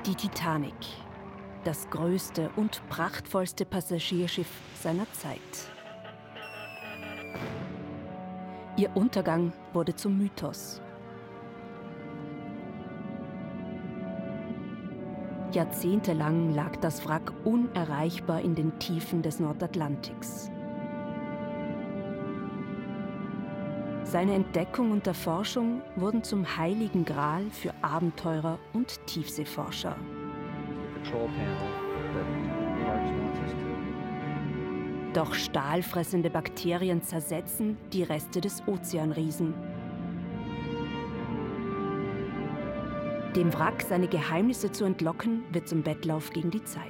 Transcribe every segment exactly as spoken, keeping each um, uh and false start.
Die Titanic, das größte und prachtvollste Passagierschiff seiner Zeit. Ihr Untergang wurde zum Mythos. Jahrzehntelang lag das Wrack unerreichbar in den Tiefen des Nordatlantiks. Seine Entdeckung und Erforschung wurden zum heiligen Gral für Abenteurer und Tiefseeforscher. Doch stahlfressende Bakterien zersetzen die Reste des Ozeanriesen. Dem Wrack seine Geheimnisse zu entlocken, wird zum Wettlauf gegen die Zeit.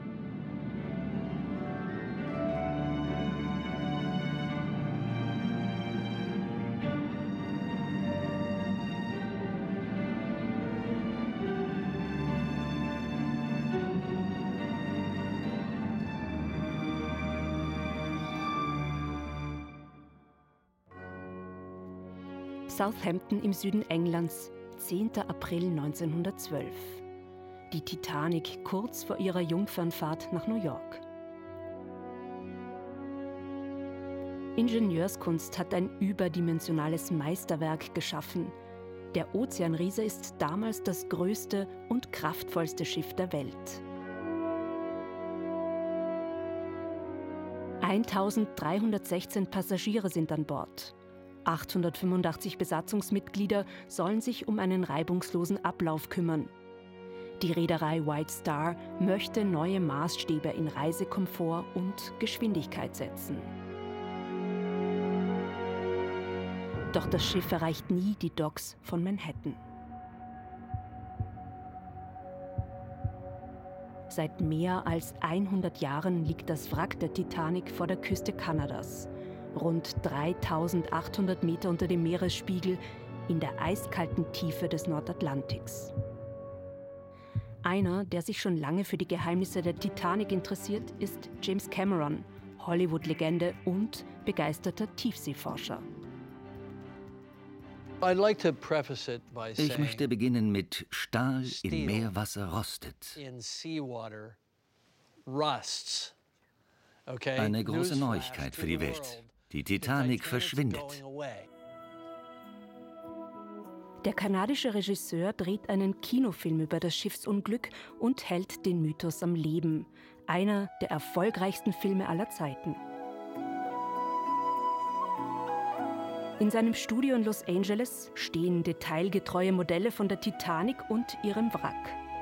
Southampton im Süden Englands, zehnter April neunzehnhundertzwölf. Die Titanic kurz vor ihrer Jungfernfahrt nach New York. Ingenieurskunst hat ein überdimensionales Meisterwerk geschaffen. Der Ozeanriese ist damals das größte und kraftvollste Schiff der Welt. eintausenddreihundertsechzehn Passagiere sind an Bord. achthundertfünfundachtzig Besatzungsmitglieder sollen sich um einen reibungslosen Ablauf kümmern. Die Reederei White Star möchte neue Maßstäbe in Reisekomfort und Geschwindigkeit setzen. Doch das Schiff erreicht nie die Docks von Manhattan. Seit mehr als hundert Jahren liegt das Wrack der Titanic vor der Küste Kanadas. Rund dreitausendachthundert Meter unter dem Meeresspiegel in der eiskalten Tiefe des Nordatlantiks. Einer, der sich schon lange für die Geheimnisse der Titanic interessiert, ist James Cameron, Hollywood-Legende und begeisterter Tiefseeforscher. Ich möchte beginnen mit Stahl im Meerwasser rostet. Eine große Neuigkeit für die Welt. Die Titanic verschwindet. Der kanadische Regisseur dreht einen Kinofilm über das Schiffsunglück und hält den Mythos am Leben. Einer der erfolgreichsten Filme aller Zeiten. In seinem Studio in Los Angeles stehen detailgetreue Modelle von der Titanic und ihrem Wrack.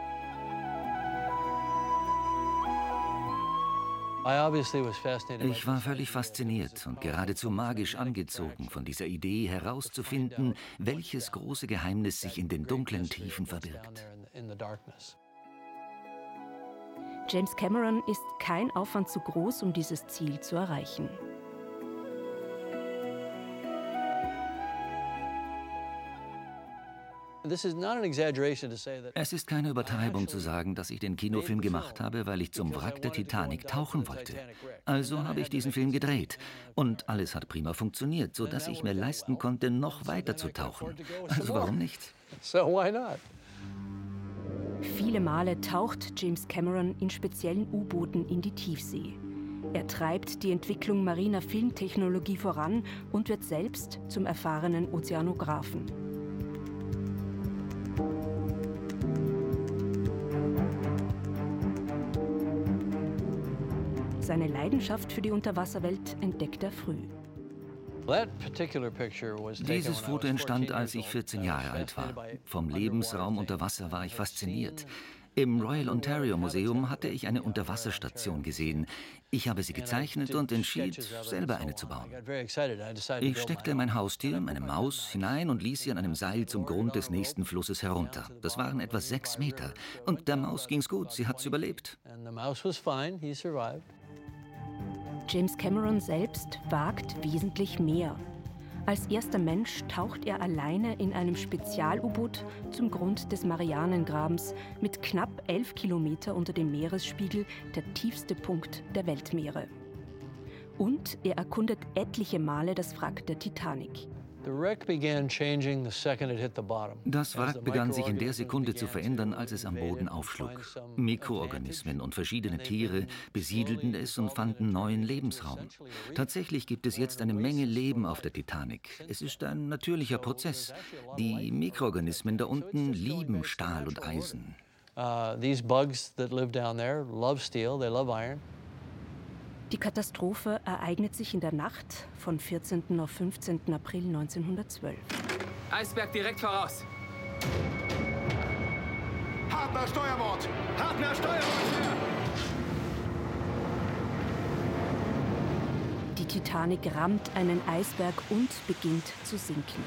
Ich war völlig fasziniert und geradezu magisch angezogen von dieser Idee herauszufinden, welches große Geheimnis sich in den dunklen Tiefen verbirgt. James Cameron ist kein Aufwand zu groß, um dieses Ziel zu erreichen. Es ist keine Übertreibung zu sagen, dass ich den Kinofilm gemacht habe, weil ich zum Wrack der Titanic tauchen wollte. Also habe ich diesen Film gedreht. Und alles hat prima funktioniert, sodass ich mir leisten konnte, noch weiter zu tauchen. Also warum nicht? Viele Male taucht James Cameron in speziellen U-Booten in die Tiefsee. Er treibt die Entwicklung mariner Filmtechnologie voran und wird selbst zum erfahrenen Ozeanographen. Seine Leidenschaft für die Unterwasserwelt entdeckt er früh. Dieses Foto entstand, als ich vierzehn Jahre alt war. Vom Lebensraum unter Wasser war ich fasziniert. Im Royal Ontario Museum hatte ich eine Unterwasserstation gesehen. Ich habe sie gezeichnet und entschied, selber eine zu bauen. Ich steckte mein Haustier, meine Maus, hinein und ließ sie an einem Seil zum Grund des nächsten Flusses herunter. Das waren etwa sechs Meter. Und der Maus ging's gut, sie hat's überlebt. James Cameron selbst wagt wesentlich mehr. Als erster Mensch taucht er alleine in einem Spezial-U-Boot zum Grund des Marianengrabens mit knapp elf Kilometer unter dem Meeresspiegel, der tiefste Punkt der Weltmeere. Und er erkundet etliche Male das Wrack der Titanic. Das Wrack begann sich in der Sekunde zu verändern, als es am Boden aufschlug. Mikroorganismen und verschiedene Tiere besiedelten es und fanden neuen Lebensraum. Tatsächlich gibt es jetzt eine Menge Leben auf der Titanic. Es ist ein natürlicher Prozess. Die Mikroorganismen da unten lieben Stahl und Eisen. Die Katastrophe ereignet sich in der Nacht von vierzehnten auf fünfzehnten April neunzehnhundertzwölf. Eisberg direkt voraus. Hartner Steuerbord! Hartner Steuerbord! Die Titanic rammt einen Eisberg und beginnt zu sinken.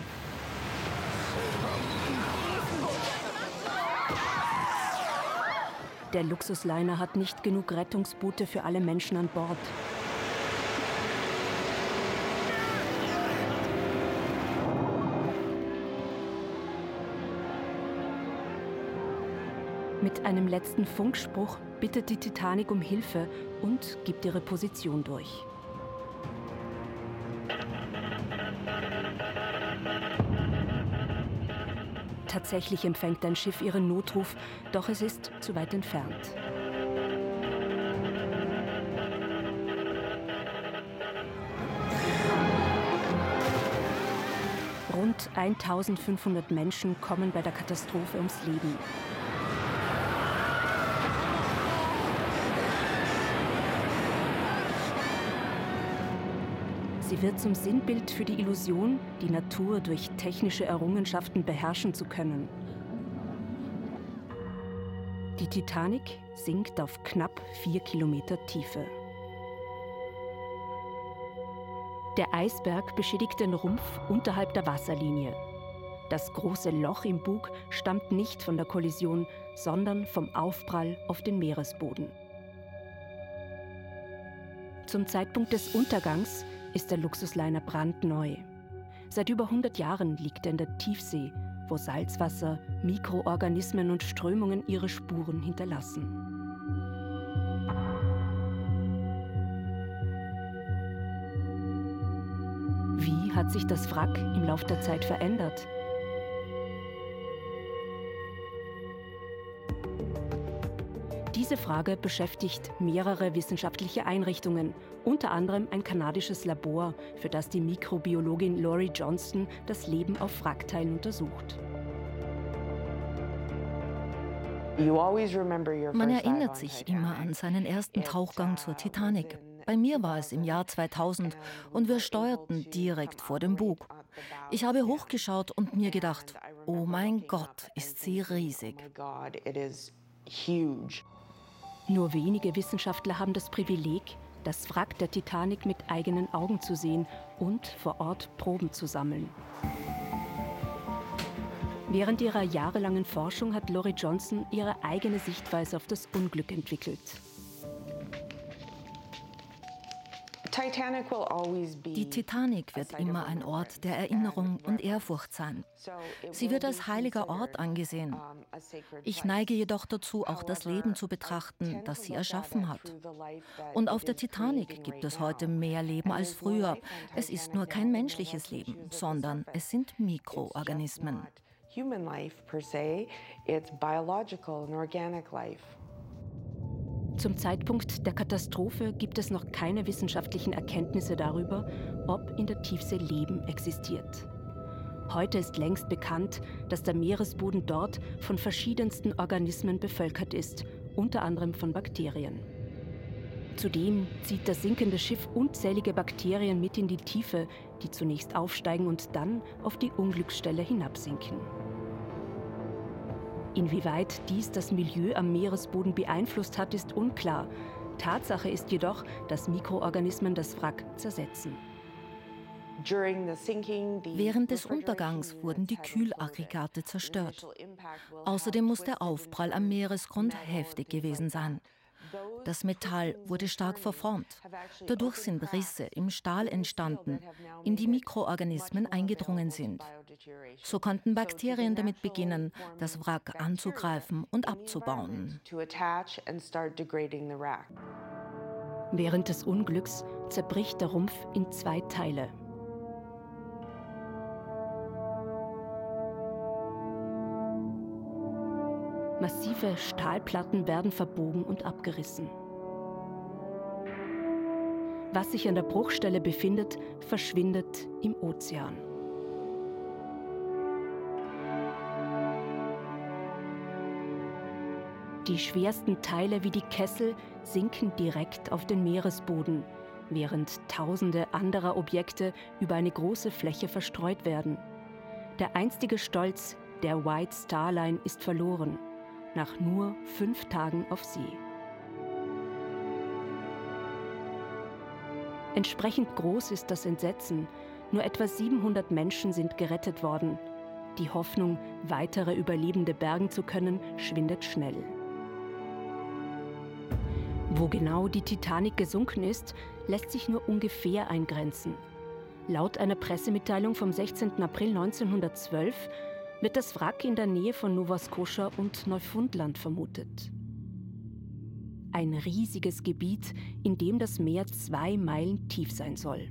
Der Luxusliner hat nicht genug Rettungsboote für alle Menschen an Bord. Mit einem letzten Funkspruch bittet die Titanic um Hilfe und gibt ihre Position durch. Tatsächlich empfängt ein Schiff ihren Notruf, doch es ist zu weit entfernt. Rund eintausendfünfhundert Menschen kommen bei der Katastrophe ums Leben. Sie wird zum Sinnbild für die Illusion, die Natur durch technische Errungenschaften beherrschen zu können. Die Titanic sinkt auf knapp vier Kilometer Tiefe. Der Eisberg beschädigt den Rumpf unterhalb der Wasserlinie. Das große Loch im Bug stammt nicht von der Kollision, sondern vom Aufprall auf den Meeresboden. Zum Zeitpunkt des Untergangs ist der Luxusliner brandneu. Seit über hundert Jahren liegt er in der Tiefsee, wo Salzwasser, Mikroorganismen und Strömungen ihre Spuren hinterlassen. Wie hat sich das Wrack im Laufe der Zeit verändert? Diese Frage beschäftigt mehrere wissenschaftliche Einrichtungen, unter anderem ein kanadisches Labor, für das die Mikrobiologin Laurie Johnston das Leben auf Wrackteilen untersucht. Man erinnert sich immer an seinen ersten Tauchgang zur Titanic. Bei mir war es im Jahr zweitausend und wir steuerten direkt vor dem Bug. Ich habe hochgeschaut und mir gedacht, oh mein Gott, ist sie riesig. Nur wenige Wissenschaftler haben das Privileg, das Wrack der Titanic mit eigenen Augen zu sehen und vor Ort Proben zu sammeln. Während ihrer jahrelangen Forschung hat Laurie Johnston ihre eigene Sichtweise auf das Unglück entwickelt. Die Titanic wird immer ein Ort der Erinnerung und Ehrfurcht sein. Sie wird als heiliger Ort angesehen. Ich neige jedoch dazu, auch das Leben zu betrachten, das sie erschaffen hat. Und auf der Titanic gibt es heute mehr Leben als früher. Es ist nur kein menschliches Leben, sondern es sind Mikroorganismen. Zum Zeitpunkt der Katastrophe gibt es noch keine wissenschaftlichen Erkenntnisse darüber, ob in der Tiefsee Leben existiert. Heute ist längst bekannt, dass der Meeresboden dort von verschiedensten Organismen bevölkert ist, unter anderem von Bakterien. Zudem zieht das sinkende Schiff unzählige Bakterien mit in die Tiefe, die zunächst aufsteigen und dann auf die Unglücksstelle hinabsinken. Inwieweit dies das Milieu am Meeresboden beeinflusst hat, ist unklar. Tatsache ist jedoch, dass Mikroorganismen das Wrack zersetzen. Während des Untergangs wurden die Kühlaggregate zerstört. Außerdem muss der Aufprall am Meeresgrund heftig gewesen sein. Das Metall wurde stark verformt. Dadurch sind Risse im Stahl entstanden, in die Mikroorganismen eingedrungen sind. So konnten Bakterien damit beginnen, das Wrack anzugreifen und abzubauen. Während des Unglücks zerbricht der Rumpf in zwei Teile. Massive Stahlplatten werden verbogen und abgerissen. Was sich an der Bruchstelle befindet, verschwindet im Ozean. Die schwersten Teile wie die Kessel sinken direkt auf den Meeresboden, während Tausende anderer Objekte über eine große Fläche verstreut werden. Der einstige Stolz der White Star Line ist verloren, nach nur fünf Tagen auf See. Entsprechend groß ist das Entsetzen. Nur etwa siebenhundert Menschen sind gerettet worden. Die Hoffnung, weitere Überlebende bergen zu können, schwindet schnell. Wo genau die Titanic gesunken ist, lässt sich nur ungefähr eingrenzen. Laut einer Pressemitteilung vom sechzehnten April neunzehnhundertzwölf wird das Wrack in der Nähe von Nova Scotia und Neufundland vermutet. Ein riesiges Gebiet, in dem das Meer zwei Meilen tief sein soll.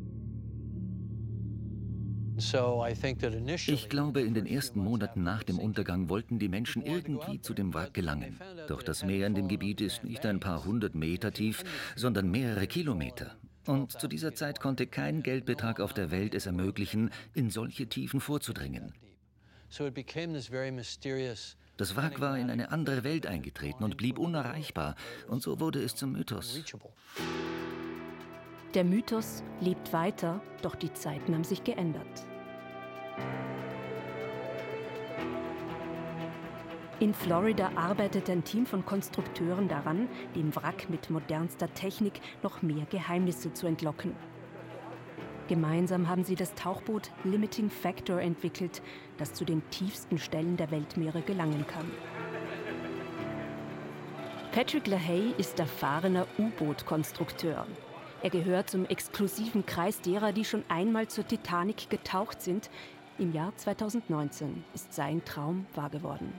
Ich glaube, in den ersten Monaten nach dem Untergang wollten die Menschen irgendwie zu dem Wrack gelangen. Doch das Meer in dem Gebiet ist nicht ein paar hundert Meter tief, sondern mehrere Kilometer. Und zu dieser Zeit konnte kein Geldbetrag auf der Welt es ermöglichen, in solche Tiefen vorzudringen. Das Wrack war in eine andere Welt eingetreten und blieb unerreichbar. Und so wurde es zum Mythos. Der Mythos lebt weiter, doch die Zeiten haben sich geändert. In Florida arbeitet ein Team von Konstrukteuren daran, dem Wrack mit modernster Technik noch mehr Geheimnisse zu entlocken. Gemeinsam haben sie das Tauchboot Limiting Factor entwickelt, das zu den tiefsten Stellen der Weltmeere gelangen kann. Patrick LaHaye ist erfahrener U-Boot-Konstrukteur. Er gehört zum exklusiven Kreis derer, die schon einmal zur Titanic getaucht sind. Im Jahr zweitausendneunzehn ist sein Traum wahr geworden.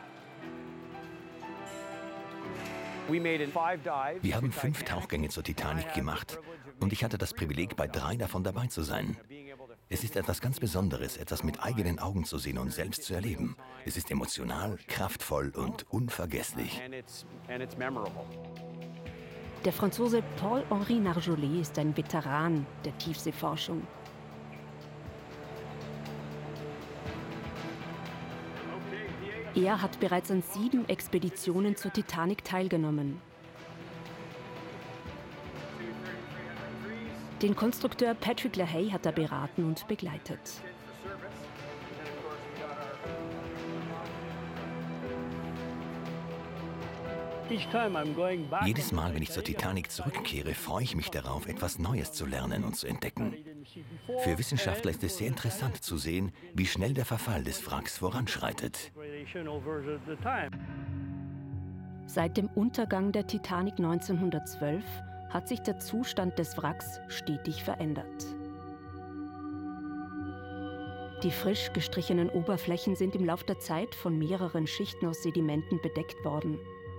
Wir haben fünf Tauchgänge zur Titanic gemacht und ich hatte das Privileg, bei drei davon dabei zu sein. Es ist etwas ganz Besonderes, etwas mit eigenen Augen zu sehen und selbst zu erleben. Es ist emotional, kraftvoll und unvergesslich. Der Franzose Paul-Henri Nargeolet ist ein Veteran der Tiefseeforschung. Er hat bereits an sieben Expeditionen zur Titanic teilgenommen. Den Konstrukteur Patrick LaHaye hat er beraten und begleitet. Jedes Mal, wenn ich zur Titanic zurückkehre, freue ich mich darauf, etwas Neues zu lernen und zu entdecken. Für Wissenschaftler ist es sehr interessant zu sehen, wie schnell der Verfall des Wracks voranschreitet. Seit dem Untergang der Titanic neunzehnhundertzwölf hat sich der Zustand des Wracks stetig verändert. Die frisch gestrichenen Oberflächen sind im Lauf der Zeit von mehreren Schichten aus Sedimenten bedeckt worden.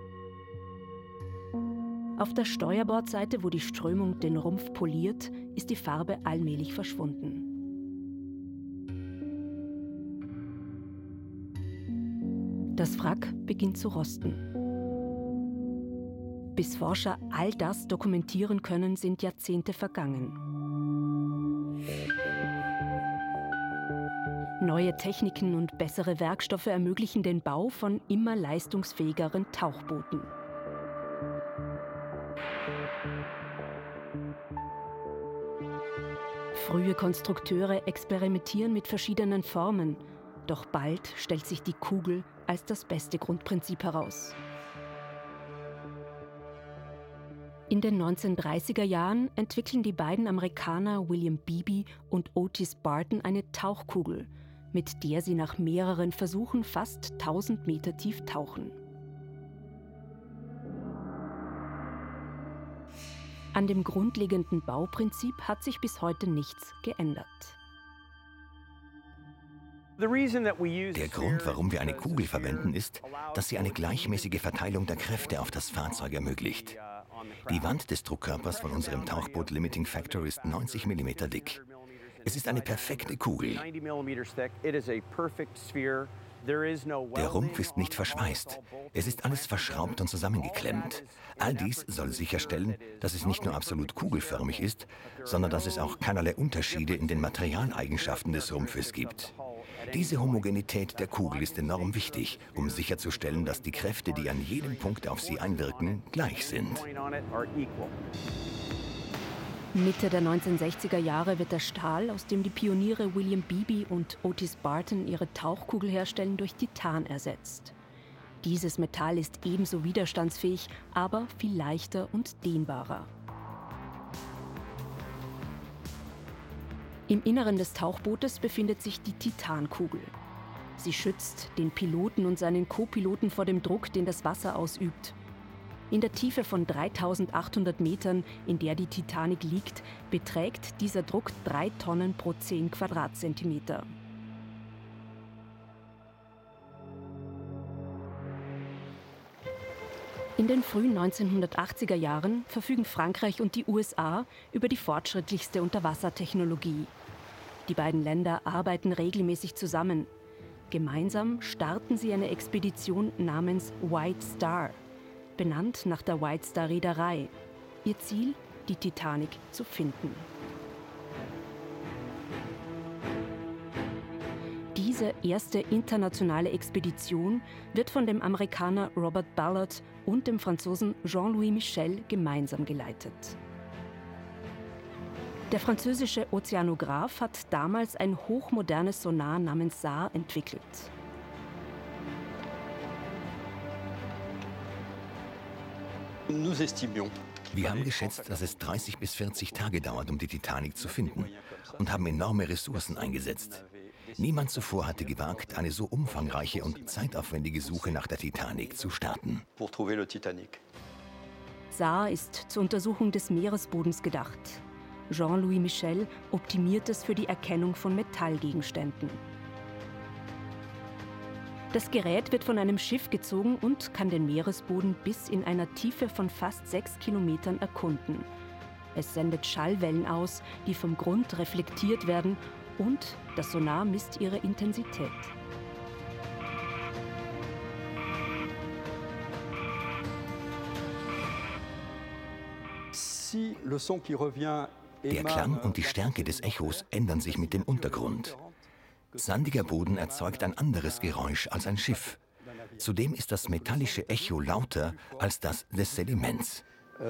Auf der Steuerbordseite, wo die Strömung den Rumpf poliert, ist die Farbe allmählich verschwunden. Das Wrack beginnt zu rosten. Bis Forscher all das dokumentieren können, sind Jahrzehnte vergangen. Neue Techniken und bessere Werkstoffe ermöglichen den Bau von immer leistungsfähigeren Tauchbooten. Frühe Konstrukteure experimentieren mit verschiedenen Formen, doch bald stellt sich die Kugel als das beste Grundprinzip heraus. In den neunzehnhundertdreißiger Jahren entwickeln die beiden Amerikaner William Beebe und Otis Barton eine Tauchkugel, mit der sie nach mehreren Versuchen fast tausend Meter tief tauchen. An dem grundlegenden Bauprinzip hat sich bis heute nichts geändert. Der Grund, warum wir eine Kugel verwenden, ist, dass sie eine gleichmäßige Verteilung der Kräfte auf das Fahrzeug ermöglicht. Die Wand des Druckkörpers von unserem Tauchboot Limiting Factor ist neunzig Millimeter dick. Es ist eine perfekte Kugel. Der Rumpf ist nicht verschweißt. Es ist alles verschraubt und zusammengeklemmt. All dies soll sicherstellen, dass es nicht nur absolut kugelförmig ist, sondern dass es auch keinerlei Unterschiede in den Materialeigenschaften des Rumpfes gibt. Diese Homogenität der Kugel ist enorm wichtig, um sicherzustellen, dass die Kräfte, die an jedem Punkt auf sie einwirken, gleich sind. Mitte der neunzehnhundertsechziger Jahre wird der Stahl, aus dem die Pioniere William Beebe und Otis Barton ihre Tauchkugel herstellen, durch Titan ersetzt. Dieses Metall ist ebenso widerstandsfähig, aber viel leichter und dehnbarer. Im Inneren des Tauchbootes befindet sich die Titankugel. Sie schützt den Piloten und seinen Co-Piloten vor dem Druck, den das Wasser ausübt. In der Tiefe von dreitausendachthundert Metern, in der die Titanic liegt, beträgt dieser Druck drei Tonnen pro zehn Quadratzentimeter. In den frühen neunzehnhundertachtziger Jahren verfügen Frankreich und die U S A über die fortschrittlichste Unterwassertechnologie. Die beiden Länder arbeiten regelmäßig zusammen. Gemeinsam starten sie eine Expedition namens White Star, benannt nach der White Star Reederei. Ihr Ziel, die Titanic zu finden. Diese erste internationale Expedition wird von dem Amerikaner Robert Ballard und dem Franzosen Jean-Louis Michel gemeinsam geleitet. Der französische Ozeanograph hat damals ein hochmodernes Sonar namens S A R entwickelt. Wir haben geschätzt, dass es dreißig bis vierzig Tage dauert, um die Titanic zu finden, und haben enorme Ressourcen eingesetzt. Niemand zuvor hatte gewagt, eine so umfangreiche und zeitaufwendige Suche nach der Titanic zu starten. S A R ist zur Untersuchung des Meeresbodens gedacht. Jean-Louis Michel optimiert es für die Erkennung von Metallgegenständen. Das Gerät wird von einem Schiff gezogen und kann den Meeresboden bis in einer Tiefe von fast sechs Kilometern erkunden. Es sendet Schallwellen aus, die vom Grund reflektiert werden, und das Sonar misst ihre Intensität. Der Klang und die Stärke des Echos ändern sich mit dem Untergrund. Sandiger Boden erzeugt ein anderes Geräusch als ein Schiff. Zudem ist das metallische Echo lauter als das des Sediments.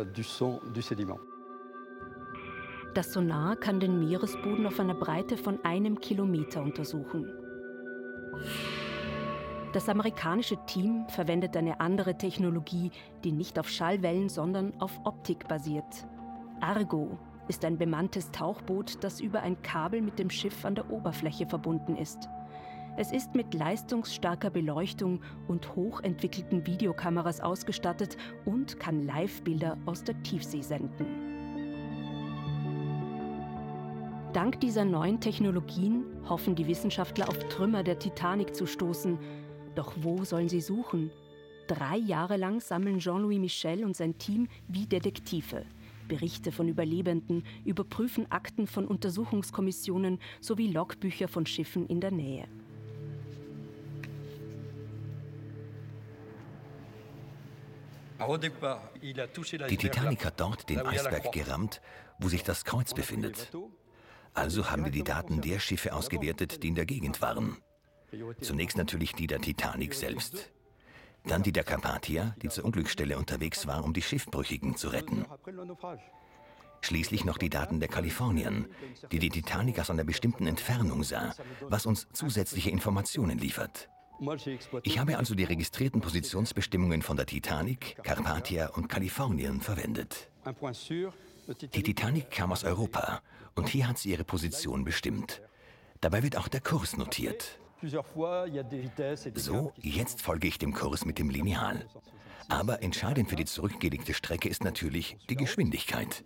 Das Sonar kann den Meeresboden auf einer Breite von einem Kilometer untersuchen. Das amerikanische Team verwendet eine andere Technologie, die nicht auf Schallwellen, sondern auf Optik basiert. Argo ist ein bemanntes Tauchboot, das über ein Kabel mit dem Schiff an der Oberfläche verbunden ist. Es ist mit leistungsstarker Beleuchtung und hochentwickelten Videokameras ausgestattet und kann Live-Bilder aus der Tiefsee senden. Dank dieser neuen Technologien hoffen die Wissenschaftler auf Trümmer der Titanic zu stoßen. Doch wo sollen sie suchen? Drei Jahre lang sammeln Jean-Louis Michel und sein Team wie Detektive Berichte von Überlebenden, überprüfen Akten von Untersuchungskommissionen sowie Logbücher von Schiffen in der Nähe. Die Titanic hat dort den Eisberg gerammt, wo sich das Kreuz befindet. Also haben wir die Daten der Schiffe ausgewertet, die in der Gegend waren. Zunächst natürlich die der Titanic selbst. Dann die der Carpathia, die zur Unglücksstelle unterwegs war, um die Schiffbrüchigen zu retten. Schließlich noch die Daten der Californian, die die Titanic aus einer bestimmten Entfernung sah, was uns zusätzliche Informationen liefert. Ich habe also die registrierten Positionsbestimmungen von der Titanic, Carpathia und Californian verwendet. Die Titanic kam aus Europa und hier hat sie ihre Position bestimmt. Dabei wird auch der Kurs notiert. So, jetzt folge ich dem Kurs mit dem Lineal. Aber entscheidend für die zurückgelegte Strecke ist natürlich die Geschwindigkeit.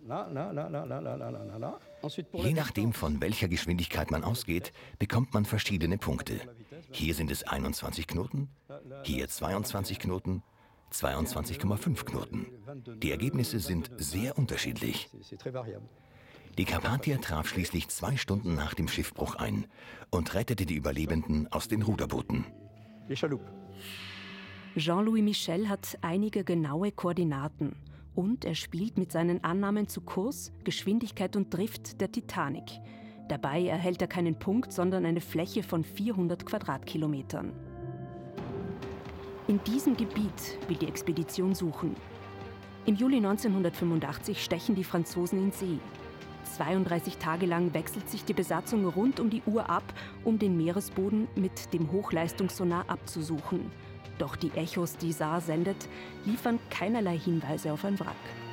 Je nachdem, von welcher Geschwindigkeit man ausgeht, bekommt man verschiedene Punkte. Hier sind es einundzwanzig Knoten, hier zweiundzwanzig Knoten, zweiundzwanzig Komma fünf Knoten. Die Ergebnisse sind sehr unterschiedlich. Die Carpathia traf schließlich zwei Stunden nach dem Schiffbruch ein und rettete die Überlebenden aus den Ruderbooten. Jean-Louis Michel hat einige genaue Koordinaten und er spielt mit seinen Annahmen zu Kurs, Geschwindigkeit und Drift der Titanic. Dabei erhält er keinen Punkt, sondern eine Fläche von vierhundert Quadratkilometern. In diesem Gebiet will die Expedition suchen. Im Juli neunzehnhundertfünfundachtzig stechen die Franzosen in See. zweiunddreißig Tage lang wechselt sich die Besatzung rund um die Uhr ab, um den Meeresboden mit dem Hochleistungssonar abzusuchen. Doch die Echos, die S A R sendet, liefern keinerlei Hinweise auf ein Wrack.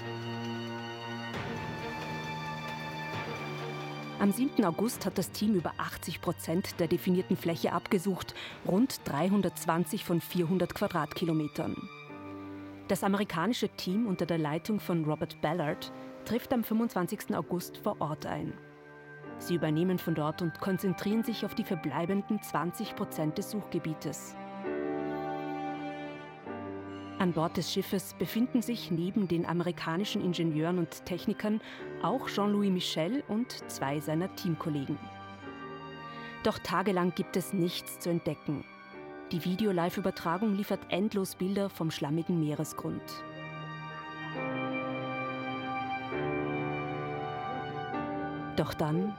Am siebten August hat das Team über achtzig Prozent der definierten Fläche abgesucht, rund dreihundertzwanzig von vierhundert Quadratkilometern. Das amerikanische Team unter der Leitung von Robert Ballard trifft am fünfundzwanzigsten August vor Ort ein. Sie übernehmen von dort und konzentrieren sich auf die verbleibenden zwanzig Prozent des Suchgebietes. An Bord des Schiffes befinden sich neben den amerikanischen Ingenieuren und Technikern auch Jean-Louis Michel und zwei seiner Teamkollegen. Doch tagelang gibt es nichts zu entdecken. Die Video-Live-Übertragung liefert endlos Bilder vom schlammigen Meeresgrund. Doch dann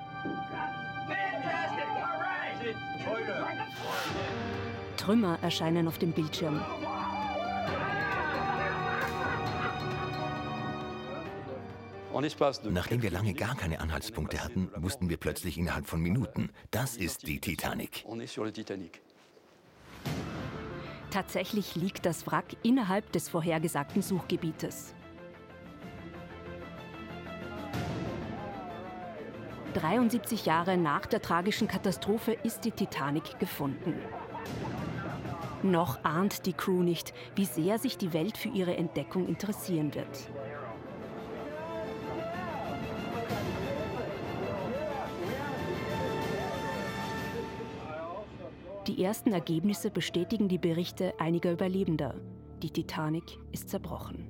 Trümmer erscheinen auf dem Bildschirm. Nachdem wir lange gar keine Anhaltspunkte hatten, wussten wir plötzlich innerhalb von Minuten, das ist die Titanic. Tatsächlich liegt das Wrack innerhalb des vorhergesagten Suchgebietes. dreiundsiebzig Jahre nach der tragischen Katastrophe ist die Titanic gefunden. Noch ahnt die Crew nicht, wie sehr sich die Welt für ihre Entdeckung interessieren wird. Die ersten Ergebnisse bestätigen die Berichte einiger Überlebender. Die Titanic ist zerbrochen.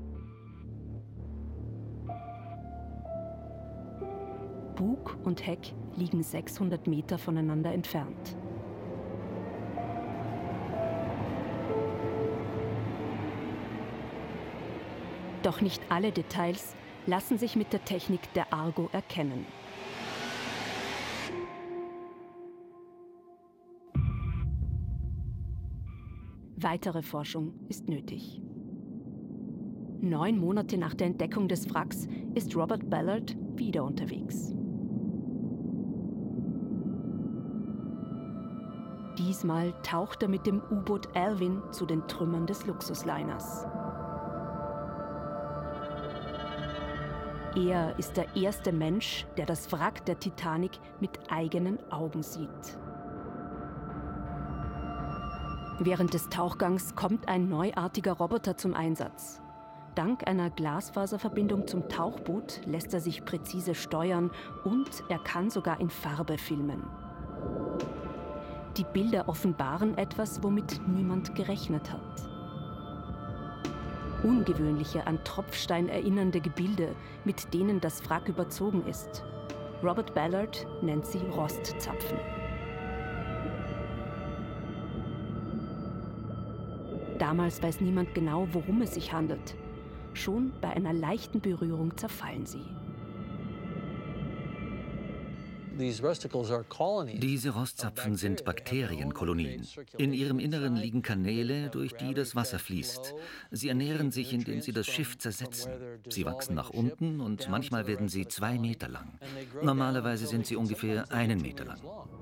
Bug und Heck liegen sechshundert Meter voneinander entfernt. Doch nicht alle Details lassen sich mit der Technik der Argo erkennen. Weitere Forschung ist nötig. Neun Monate nach der Entdeckung des Wracks ist Robert Ballard wieder unterwegs. Diesmal taucht er mit dem U-Boot Alvin zu den Trümmern des Luxusliners. Er ist der erste Mensch, der das Wrack der Titanic mit eigenen Augen sieht. Während des Tauchgangs kommt ein neuartiger Roboter zum Einsatz. Dank einer Glasfaserverbindung zum Tauchboot lässt er sich präzise steuern und er kann sogar in Farbe filmen. Die Bilder offenbaren etwas, womit niemand gerechnet hat. Ungewöhnliche, an Tropfstein erinnernde Gebilde, mit denen das Wrack überzogen ist. Robert Ballard nennt sie Rostzapfen. Damals weiß niemand genau, worum es sich handelt. Schon bei einer leichten Berührung zerfallen sie. Diese Rostzapfen sind Bakterienkolonien. In ihrem Inneren liegen Kanäle, durch die das Wasser fließt. Sie ernähren sich, indem sie das Schiff zersetzen. Sie wachsen nach unten und manchmal werden sie zwei Meter lang. Normalerweise sind sie ungefähr einen Meter lang.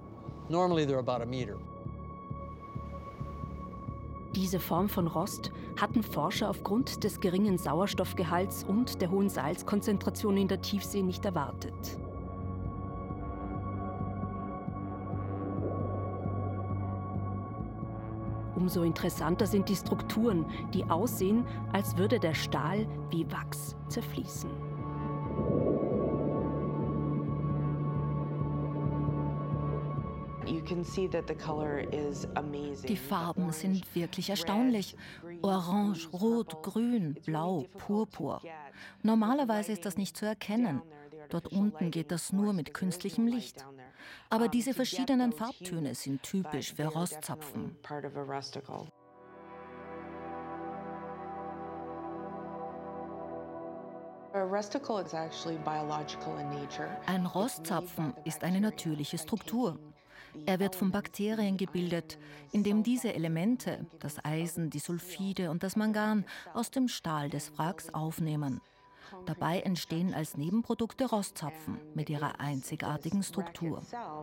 Diese Form von Rost hatten Forscher aufgrund des geringen Sauerstoffgehalts und der hohen Salzkonzentration in der Tiefsee nicht erwartet. Umso interessanter sind die Strukturen, die aussehen, als würde der Stahl wie Wachs zerfließen. Die Farben sind wirklich erstaunlich. Orange, Rot, Grün, Blau, Purpur. Normalerweise ist das nicht zu erkennen. Dort unten geht das nur mit künstlichem Licht. Aber diese verschiedenen Farbtöne sind typisch für Rostzapfen. Ein Rostzapfen ist eine natürliche Struktur. Er wird von Bakterien gebildet, indem diese Elemente, das Eisen, die Sulfide und das Mangan, aus dem Stahl des Wracks aufnehmen. Dabei entstehen als Nebenprodukte Rostzapfen mit ihrer einzigartigen Struktur.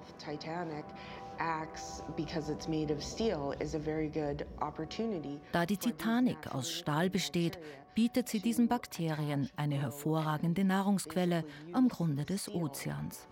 Da die Titanic aus Stahl besteht, bietet sie diesen Bakterien eine hervorragende Nahrungsquelle am Grunde des Ozeans.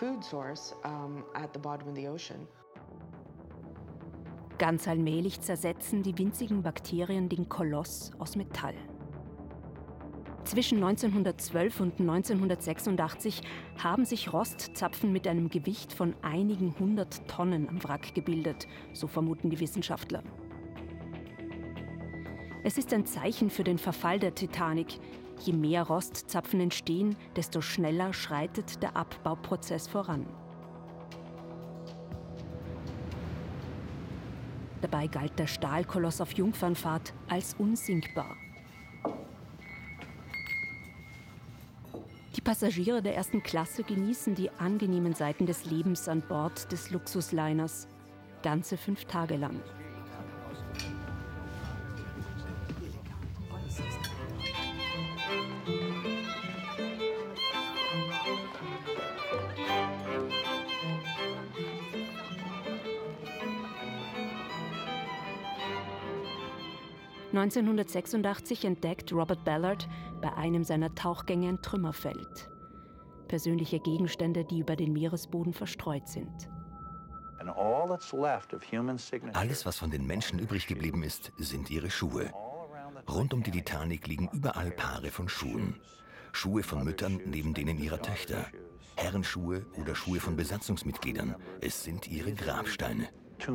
Ganz allmählich zersetzen die winzigen Bakterien den Koloss aus Metall. Zwischen neunzehnhundertzwölf und neunzehnhundertsechsundachtzig haben sich Rostzapfen mit einem Gewicht von einigen hundert Tonnen am Wrack gebildet, so vermuten die Wissenschaftler. Es ist ein Zeichen für den Verfall der Titanic. Je mehr Rostzapfen entstehen, desto schneller schreitet der Abbauprozess voran. Dabei galt der Stahlkoloss auf Jungfernfahrt als unsinkbar. Die Passagiere der ersten Klasse genießen die angenehmen Seiten des Lebens an Bord des Luxusliners. Ganze fünf Tage lang. neunzehnhundertsechsundachtzig entdeckt Robert Ballard bei einem seiner Tauchgänge ein Trümmerfeld. Persönliche Gegenstände, die über den Meeresboden verstreut sind. Alles, was von den Menschen übrig geblieben ist, sind ihre Schuhe. Rund um die Titanic liegen überall Paare von Schuhen. Schuhe von Müttern neben denen ihrer Töchter. Herrenschuhe oder Schuhe von Besatzungsmitgliedern. Es sind ihre Grabsteine.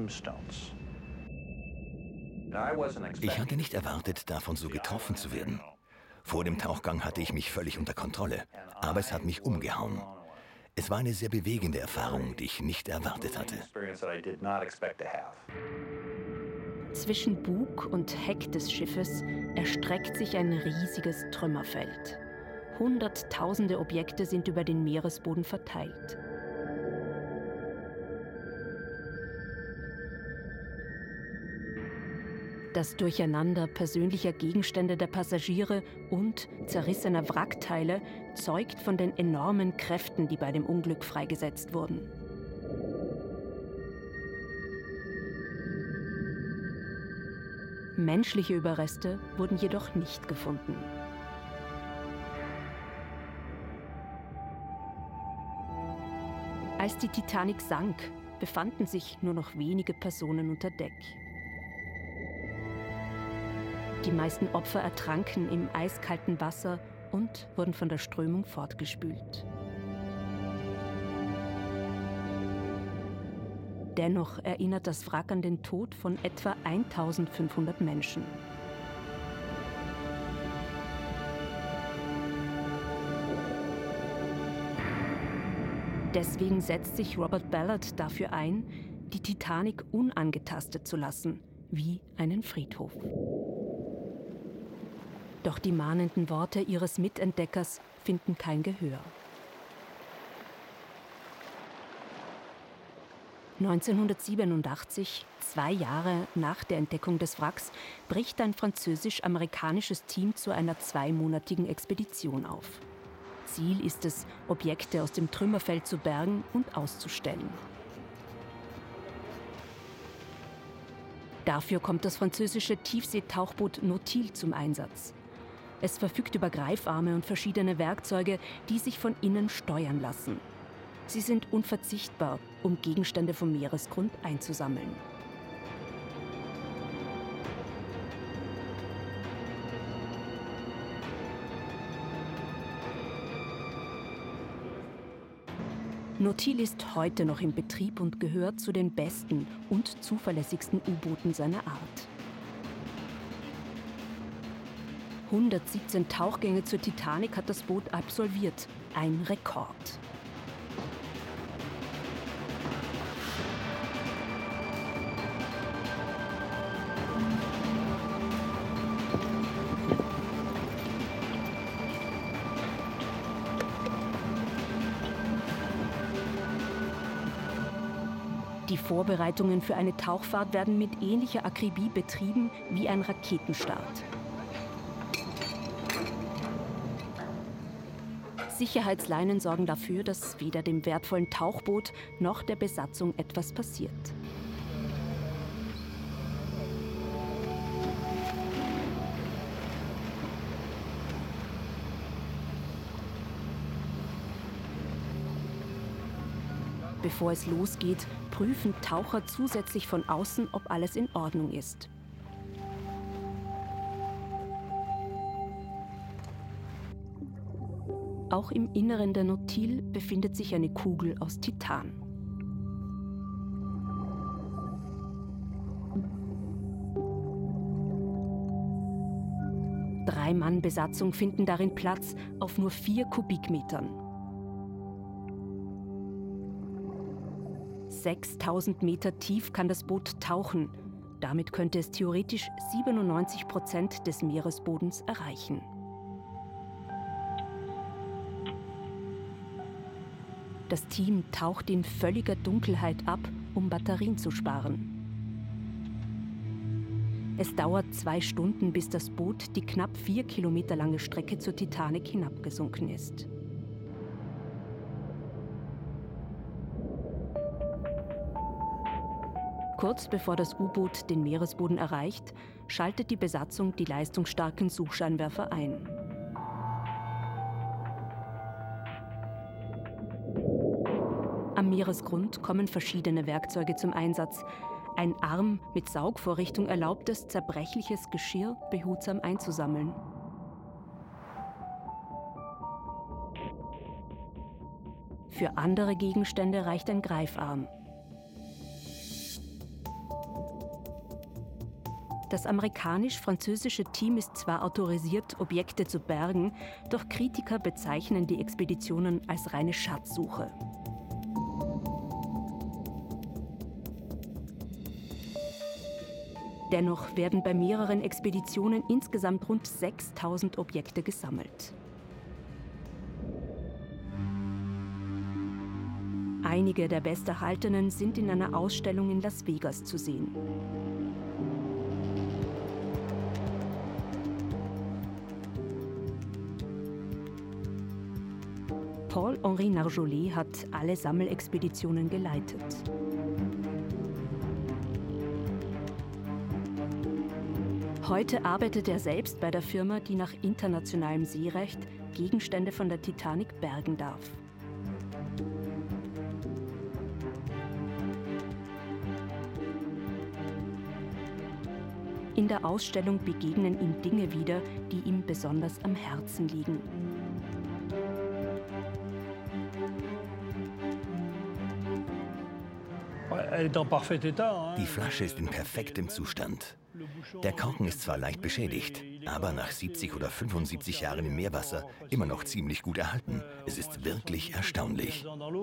Ich hatte nicht erwartet, davon so getroffen zu werden. Vor dem Tauchgang hatte ich mich völlig unter Kontrolle, aber es hat mich umgehauen. Es war eine sehr bewegende Erfahrung, die ich nicht erwartet hatte. Zwischen Bug und Heck des Schiffes erstreckt sich ein riesiges Trümmerfeld. Hunderttausende Objekte sind über den Meeresboden verteilt. Das Durcheinander persönlicher Gegenstände der Passagiere und zerrissener Wrackteile zeugt von den enormen Kräften, die bei dem Unglück freigesetzt wurden. Menschliche Überreste wurden jedoch nicht gefunden. Als die Titanic sank, befanden sich nur noch wenige Personen unter Deck. Die meisten Opfer ertranken im eiskalten Wasser und wurden von der Strömung fortgespült. Dennoch erinnert das Wrack an den Tod von etwa eintausendfünfhundert Menschen. Deswegen setzt sich Robert Ballard dafür ein, die Titanic unangetastet zu lassen, wie einen Friedhof. Doch die mahnenden Worte ihres Mitentdeckers finden kein Gehör. neunzehnhundertsiebenundachtzig, zwei Jahre nach der Entdeckung des Wracks, bricht ein französisch-amerikanisches Team zu einer zweimonatigen Expedition auf. Ziel ist es, Objekte aus dem Trümmerfeld zu bergen und auszustellen. Dafür kommt das französische Tiefseetauchboot Nautil zum Einsatz. Es verfügt über Greifarme und verschiedene Werkzeuge, die sich von innen steuern lassen. Sie sind unverzichtbar, um Gegenstände vom Meeresgrund einzusammeln. Nautil ist heute noch in Betrieb und gehört zu den besten und zuverlässigsten U-Booten seiner Art. hundertsiebzehn Tauchgänge zur Titanic hat das Boot absolviert, ein Rekord. Die Vorbereitungen für eine Tauchfahrt werden mit ähnlicher Akribie betrieben wie ein Raketenstart. Sicherheitsleinen sorgen dafür, dass weder dem wertvollen Tauchboot noch der Besatzung etwas passiert. Bevor es losgeht, prüfen Taucher zusätzlich von außen, ob alles in Ordnung ist. Auch im Inneren der Nautil befindet sich eine Kugel aus Titan. Drei Mann Besatzung finden darin Platz auf nur vier Kubikmetern. sechstausend Meter tief kann das Boot tauchen. Damit könnte es theoretisch siebenundneunzig Prozent des Meeresbodens erreichen. Das Team taucht in völliger Dunkelheit ab, um Batterien zu sparen. Es dauert zwei Stunden, bis das Boot die knapp vier Kilometer lange Strecke zur Titanic hinabgesunken ist. Kurz bevor das U-Boot den Meeresboden erreicht, schaltet die Besatzung die leistungsstarken Suchscheinwerfer ein. Am Meeresgrund kommen verschiedene Werkzeuge zum Einsatz. Ein Arm mit Saugvorrichtung erlaubt es, zerbrechliches Geschirr behutsam einzusammeln. Für andere Gegenstände reicht ein Greifarm. Das amerikanisch-französische Team ist zwar autorisiert, Objekte zu bergen, doch Kritiker bezeichnen die Expeditionen als reine Schatzsuche. Dennoch werden bei mehreren Expeditionen insgesamt rund sechstausend Objekte gesammelt. Einige der besterhaltenen sind in einer Ausstellung in Las Vegas zu sehen. Paul-Henri Nargeolet hat alle Sammelexpeditionen geleitet. Heute arbeitet er selbst bei der Firma, die nach internationalem Seerecht Gegenstände von der Titanic bergen darf. In der Ausstellung begegnen ihm Dinge wieder, die ihm besonders am Herzen liegen. Die Flasche ist in perfektem Zustand. Der Korken ist zwar leicht beschädigt, aber nach siebzig oder fünfundsiebzig Jahren im Meerwasser immer noch ziemlich gut erhalten. Es ist wirklich erstaunlich.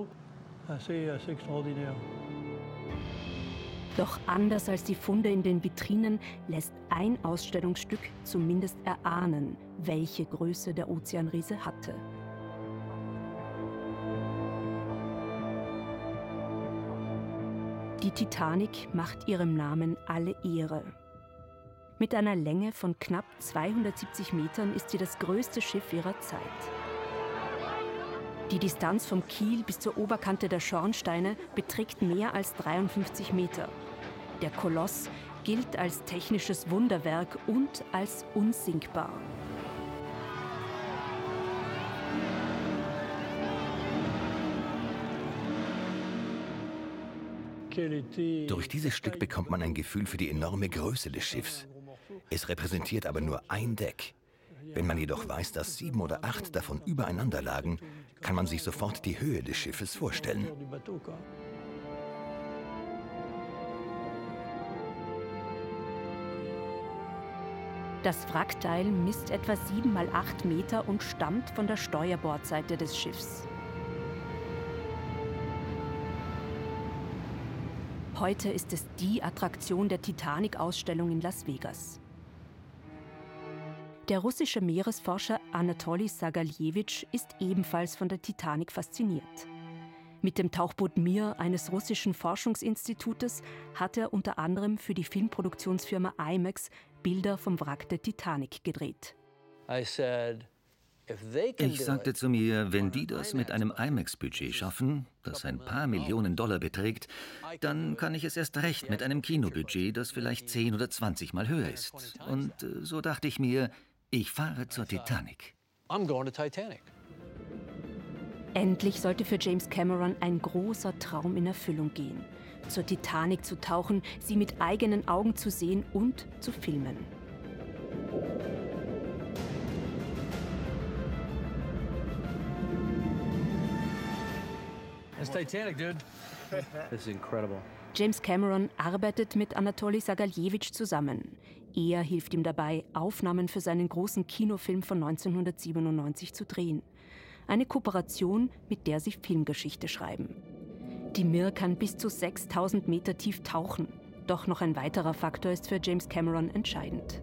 Doch anders als die Funde in den Vitrinen lässt ein Ausstellungsstück zumindest erahnen, welche Größe der Ozeanriese hatte. Die Titanic macht ihrem Namen alle Ehre. Mit einer Länge von knapp zweihundertsiebzig Metern ist sie das größte Schiff ihrer Zeit. Die Distanz vom Kiel bis zur Oberkante der Schornsteine beträgt mehr als dreiundfünfzig Meter. Der Koloss gilt als technisches Wunderwerk und als unsinkbar. Durch dieses Stück bekommt man ein Gefühl für die enorme Größe des Schiffs. Es repräsentiert aber nur ein Deck. Wenn man jedoch weiß, dass sieben oder acht davon übereinander lagen, kann man sich sofort die Höhe des Schiffes vorstellen. Das Wrackteil misst etwa sieben mal acht Meter und stammt von der Steuerbordseite des Schiffs. Heute ist es die Attraktion der Titanic-Ausstellung in Las Vegas. Der russische Meeresforscher Anatoli Sagaljewitsch ist ebenfalls von der Titanic fasziniert. Mit dem Tauchboot Mir eines russischen Forschungsinstitutes hat er unter anderem für die Filmproduktionsfirma IMAX Bilder vom Wrack der Titanic gedreht. Ich sagte zu mir, wenn die das mit einem IMAX-Budget schaffen, das ein paar Millionen Dollar beträgt, dann kann ich es erst recht mit einem Kinobudget, das vielleicht zehn oder zwanzig Mal höher ist. Und äh, so dachte ich mir, ich fahre zur Titanic. I'm going to Titanic. Endlich sollte für James Cameron ein großer Traum in Erfüllung gehen. Zur Titanic zu tauchen, sie mit eigenen Augen zu sehen und zu filmen. It's Titanic, dude. This is incredible. James Cameron arbeitet mit Anatoli Sagaljewitsch zusammen. Er hilft ihm dabei, Aufnahmen für seinen großen Kinofilm von neunzehnhundertsiebenundneunzig zu drehen. Eine Kooperation, mit der sie Filmgeschichte schreiben. Die Mir kann bis zu sechstausend Meter tief tauchen. Doch noch ein weiterer Faktor ist für James Cameron entscheidend.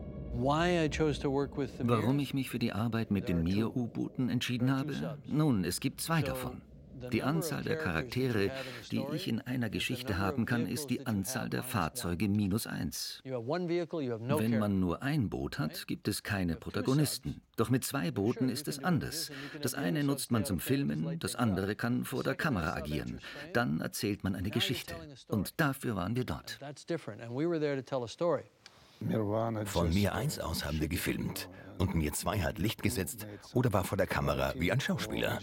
Warum ich mich für die Arbeit mit den Mir-U-Booten entschieden habe? Nun, es gibt zwei davon. Die Anzahl der Charaktere, die ich in einer Geschichte haben kann, ist die Anzahl der Fahrzeuge minus eins. Wenn man nur ein Boot hat, gibt es keine Protagonisten. Doch mit zwei Booten ist es anders. Das eine nutzt man zum Filmen, das andere kann vor der Kamera agieren. Dann erzählt man eine Geschichte. Und dafür waren wir dort. Von Mir eins aus haben wir gefilmt. Und Mir zwei hat Licht gesetzt oder war vor der Kamera wie ein Schauspieler.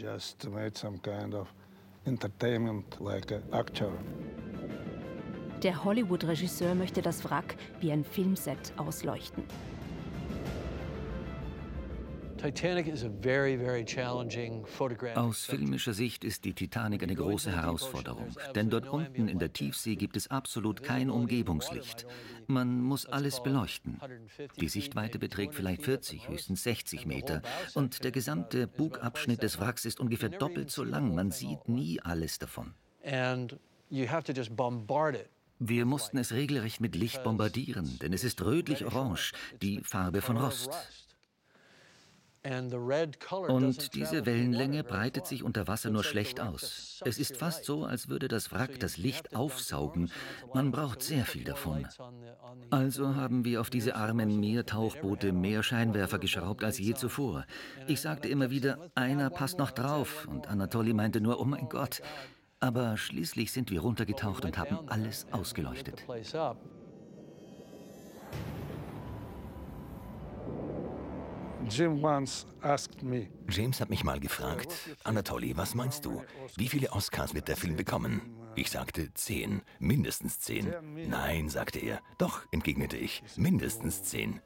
Der Hollywood-Regisseur möchte das Wrack wie ein Filmset ausleuchten. Aus filmischer Sicht ist die Titanic eine große Herausforderung, denn dort unten in der Tiefsee gibt es absolut kein Umgebungslicht. Man muss alles beleuchten. Die Sichtweite beträgt vielleicht vierzig, höchstens sechzig Meter und der gesamte Bugabschnitt des Wracks ist ungefähr doppelt so lang. Man sieht nie alles davon. Wir mussten es regelrecht mit Licht bombardieren, denn es ist rötlich-orange, die Farbe von Rost. Und diese Wellenlänge breitet sich unter Wasser nur schlecht aus. Es ist fast so, als würde das Wrack das Licht aufsaugen. Man braucht sehr viel davon. Also haben wir auf diese armen Meertauchboote mehr Scheinwerfer geschraubt als je zuvor. Ich sagte immer wieder, einer passt noch drauf. Und Anatoli meinte nur, oh mein Gott. Aber schließlich sind wir runtergetaucht und haben alles ausgeleuchtet. James hat mich mal gefragt, Anatoli, was meinst du? Wie viele Oscars wird der Film bekommen? Ich sagte, zehn, mindestens zehn. Nein, sagte er. Doch, entgegnete ich, mindestens zehn.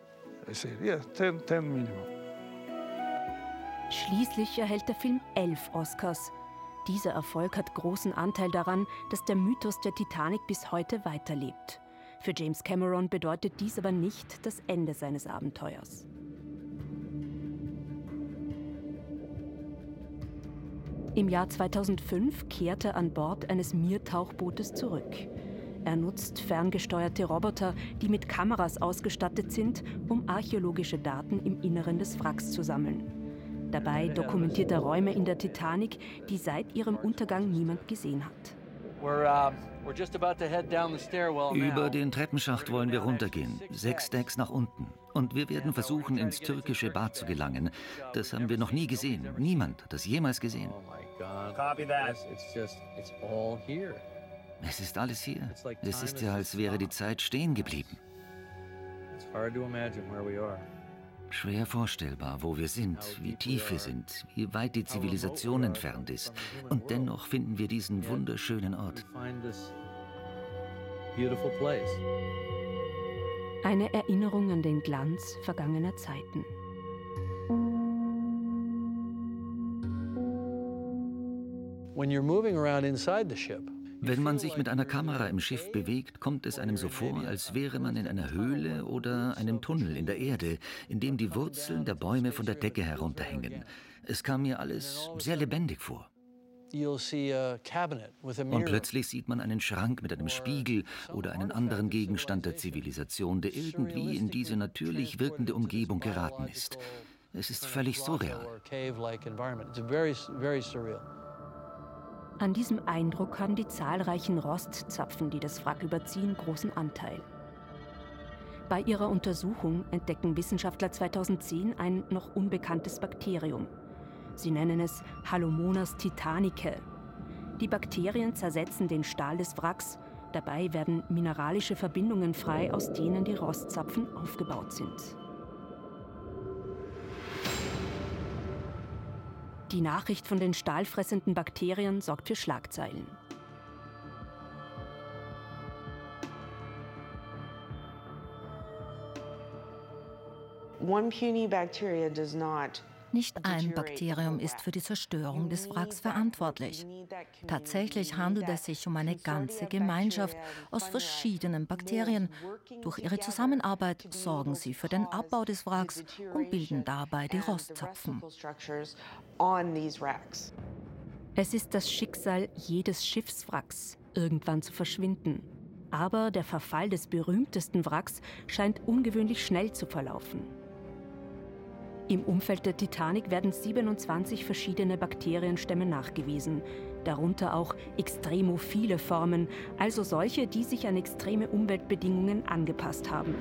Schließlich erhält der Film elf Oscars. Dieser Erfolg hat großen Anteil daran, dass der Mythos der Titanic bis heute weiterlebt. Für James Cameron bedeutet dies aber nicht das Ende seines Abenteuers. Im Jahr zweitausendfünf kehrt er an Bord eines Mir-Tauchbootes zurück. Er nutzt ferngesteuerte Roboter, die mit Kameras ausgestattet sind, um archäologische Daten im Inneren des Wracks zu sammeln. Dabei dokumentiert er Räume in der Titanic, die seit ihrem Untergang niemand gesehen hat. Über den Treppenschacht wollen wir runtergehen, sechs Decks nach unten. Und wir werden versuchen, ins türkische Bad zu gelangen. Das haben wir noch nie gesehen. Niemand hat das jemals gesehen. Es ist alles hier. Es ist ja, als wäre die Zeit stehen geblieben. Schwer vorstellbar, wo wir sind, wie tief wir sind, wie weit die Zivilisation entfernt ist. Und dennoch finden wir diesen wunderschönen Ort. Eine Erinnerung an den Glanz vergangener Zeiten. Wenn man sich mit einer Kamera im Schiff bewegt, kommt es einem so vor, als wäre man in einer Höhle oder einem Tunnel in der Erde, in dem die Wurzeln der Bäume von der Decke herunterhängen. Es kam mir alles sehr lebendig vor. Und plötzlich sieht man einen Schrank mit einem Spiegel oder einen anderen Gegenstand der Zivilisation, der irgendwie in diese natürlich wirkende Umgebung geraten ist. Es ist völlig surreal. An diesem Eindruck haben die zahlreichen Rostzapfen, die das Wrack überziehen, großen Anteil. Bei ihrer Untersuchung entdecken Wissenschaftler zweitausendzehn ein noch unbekanntes Bakterium. Sie nennen es Halomonas titanicae. Die Bakterien zersetzen den Stahl des Wracks. Dabei werden mineralische Verbindungen frei, aus denen die Rostzapfen aufgebaut sind. Die Nachricht von den stahlfressenden Bakterien sorgt für Schlagzeilen. Nicht ein Bakterium ist für die Zerstörung des Wracks verantwortlich. Tatsächlich handelt es sich um eine ganze Gemeinschaft aus verschiedenen Bakterien. Durch ihre Zusammenarbeit sorgen sie für den Abbau des Wracks und bilden dabei die Rostzapfen. Es ist das Schicksal jedes Schiffswracks, irgendwann zu verschwinden. Aber der Verfall des berühmtesten Wracks scheint ungewöhnlich schnell zu verlaufen. Im Umfeld der Titanic werden siebenundzwanzig verschiedene Bakterienstämme nachgewiesen, darunter auch extremophile Formen, also solche, die sich an extreme Umweltbedingungen angepasst haben.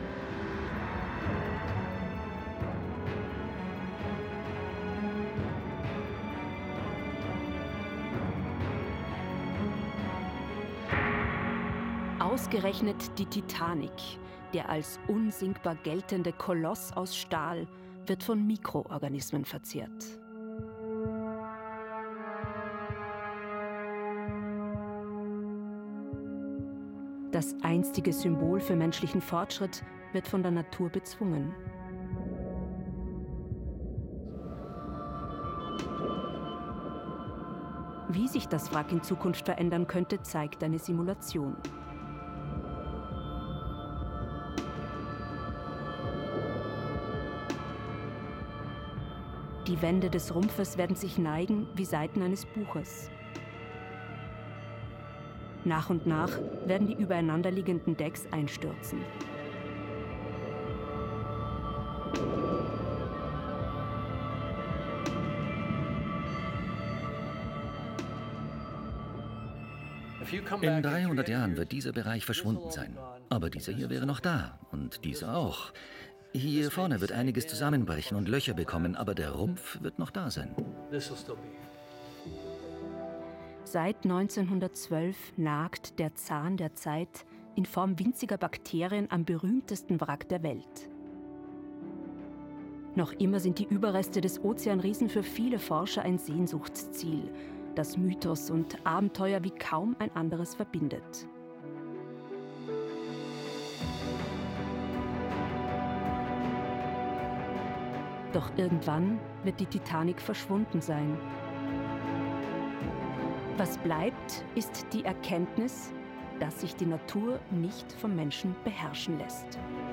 Ausgerechnet die Titanic, der als unsinkbar geltende Koloss aus Stahl, wird von Mikroorganismen verzehrt. Das einstige Symbol für menschlichen Fortschritt wird von der Natur bezwungen. Wie sich das Wrack in Zukunft verändern könnte, zeigt eine Simulation. Die Wände des Rumpfes werden sich neigen wie Seiten eines Buches. Nach und nach werden die übereinanderliegenden Decks einstürzen. In dreihundert Jahren wird dieser Bereich verschwunden sein. Aber dieser hier wäre noch da und dieser auch. Hier vorne wird einiges zusammenbrechen und Löcher bekommen, aber der Rumpf wird noch da sein. Seit neunzehnhundertzwölf nagt der Zahn der Zeit in Form winziger Bakterien am berühmtesten Wrack der Welt. Noch immer sind die Überreste des Ozeanriesen für viele Forscher ein Sehnsuchtsziel, das Mythos und Abenteuer wie kaum ein anderes verbindet. Doch irgendwann wird die Titanic verschwunden sein. Was bleibt, ist die Erkenntnis, dass sich die Natur nicht vom Menschen beherrschen lässt.